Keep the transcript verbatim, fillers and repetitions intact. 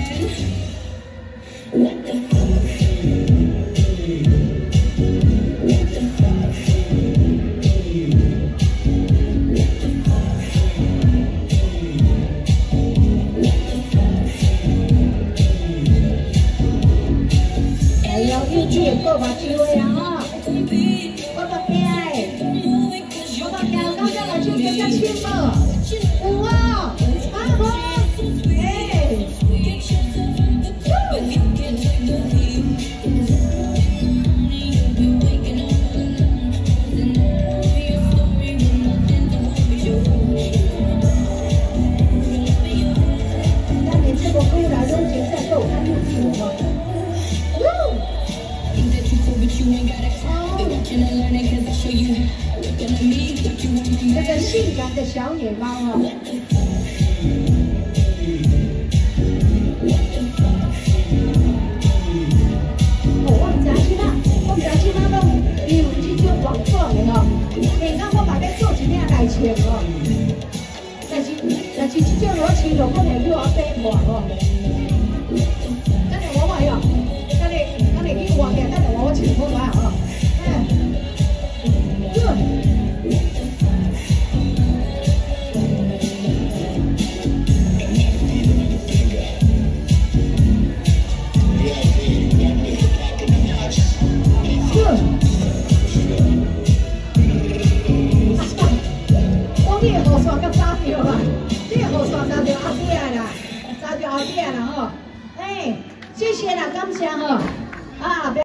过目睭的啊吼，我都惊诶，我都惊到这来手变遮轻无？有啊，啊好，诶，咱连这个回来拢真正都有看入境的吼。 这个性感的小野猫哦，哦，我唔知即摆，我唔知即摆拢有即种广告的吼，下到我嘛要做一领来穿哦，但是但是即种我穿落可能要我买换哦，等下我买哦，等下等下去换下，等下我穿好来哦，嗯。 你的雨伞甲砸着啦！你的雨伞砸着后壁啦，砸着后壁啦吼！哎，谢谢啦，感谢吼，啊。